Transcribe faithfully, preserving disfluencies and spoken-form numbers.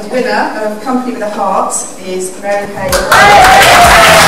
the winner of Company with a Heart is Mary Kay.